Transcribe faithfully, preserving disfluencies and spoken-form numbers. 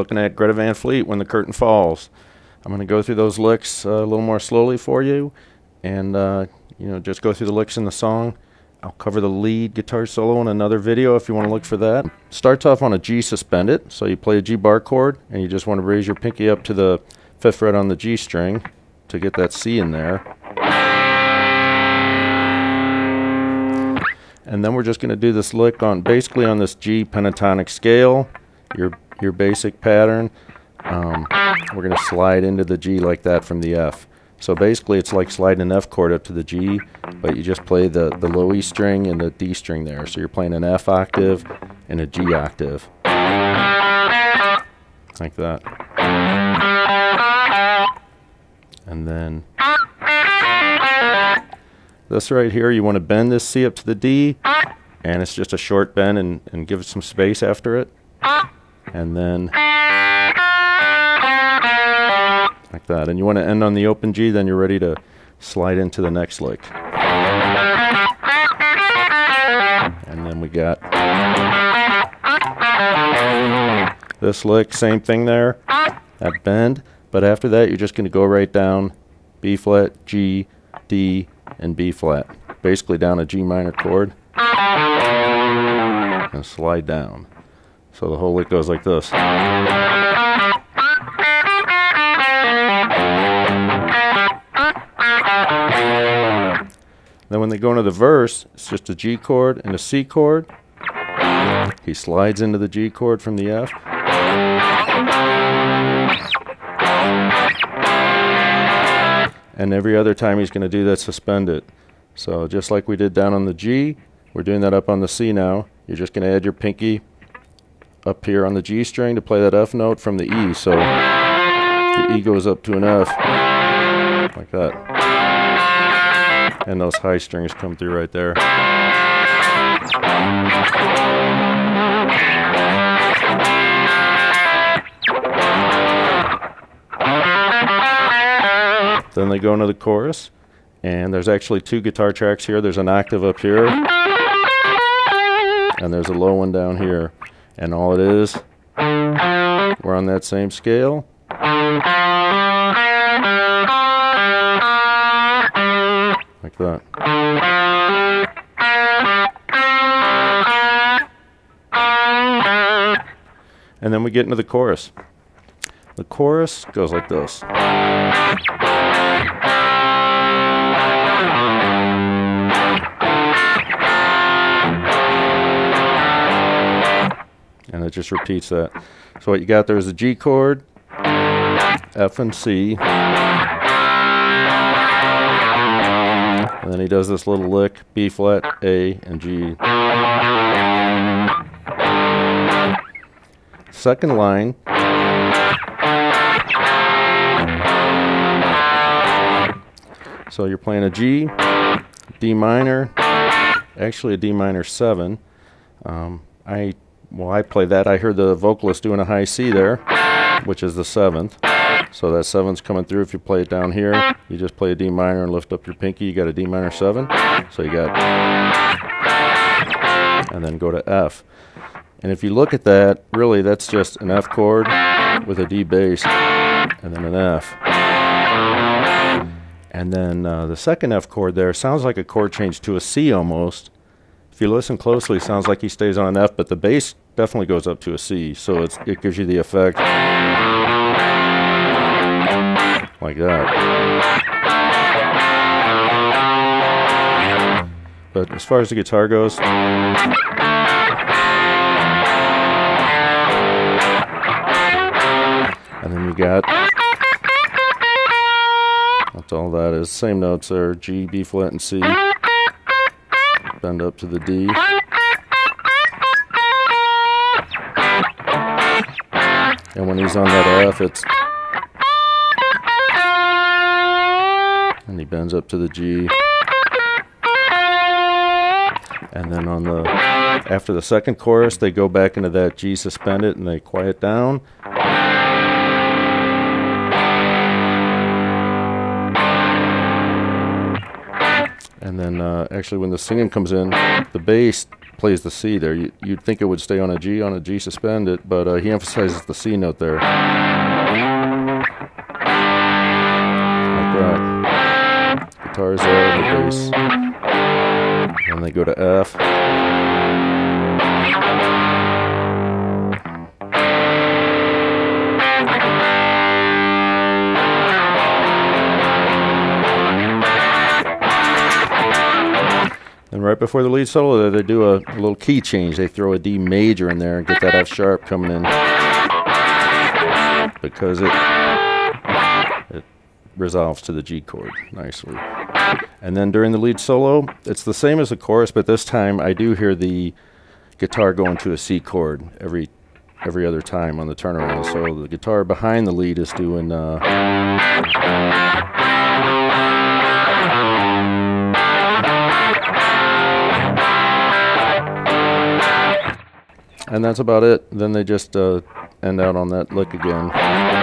looking at Greta Van Fleet, When the Curtain Falls. I'm going to go through those licks uh, a little more slowly for you, and uh, you know, just go through the licks in the song. I'll cover the lead guitar solo in another video if you want to look for that. Starts off on a G suspended, so you play a G bar chord, and you just want to raise your pinky up to the fifth fret on the G string to get that C in there. And then we're just going to do this lick on basically on this G pentatonic scale, your your basic pattern. Um, we're going to slide into the G like that from the F. So basically it's like sliding an F chord up to the G, but you just play the, the low E string and the D string there. So you're playing an F octave and a G octave. Like that. And then this right here, you want to bend this C up to the D, and it's just a short bend and, and give it some space after it. And then like that. And you want to end on the open G, then you're ready to slide into the next lick. And then we got this lick, same thing there, that bend. But after that, you're just going to go right down B flat, G, D, and B flat. Basically down a G minor chord and slide down. So the whole lick goes like this. Then when they go into the verse, it's just a G chord and a C chord. He slides into the G chord from the F. And every other time he's going to do that suspended. So just like we did down on the G, we're doing that up on the C now. You're just going to add your pinky up here on the G string to play that F note from the E. So the E goes up to an F, like that. And those high strings come through right there. Then they go into the chorus, and there's actually two guitar tracks here. There's an octave up here, and there's a low one down here. And all it is, we're on that same scale. Like that. And then we get into the chorus. The chorus goes like this. And it just repeats that. So what you got there is a G chord, F and C, and then he does this little lick, B flat, A, and G. Second line, so you're playing a G, D minor, actually a D minor seven. Um, I Well, I play that. I heard the vocalist doing a high C there, which is the seventh. So that seventh's coming through. If you play it down here, you just play a D minor and lift up your pinky. You got a D minor seven. So you got, and then go to F. And if you look at that, really that's just an F chord with a D bass and then an F. And then uh, the second F chord there sounds like a chord change to a C almost. If you listen closely, it sounds like he stays on an F, but the bass definitely goes up to a C, so it's, it gives you the effect like that. But as far as the guitar goes, and then you got, that's all that is. Same notes there, G, B flat, and C. Bend up to the D. And when he's on that F, it's, and he bends up to the G. And then on the, after the second chorus, they go back into that G suspended and they quiet down. And then uh, actually when the singing comes in, the bass plays the C there. You, you'd think it would stay on a G, on a G suspended, but uh, he emphasizes the C note there. Like that. Guitar's there, the bass. And they go to F. And right before the lead solo, they do a, a little key change. They throw a D major in there and get that F sharp coming in, because it it resolves to the G chord nicely. And then during the lead solo, it's the same as the chorus, but this time I do hear the guitar going to a C chord every every other time on the turnaround. So the guitar behind the lead is doing. Uh, And that's about it. Then they just uh, end out on that lick again.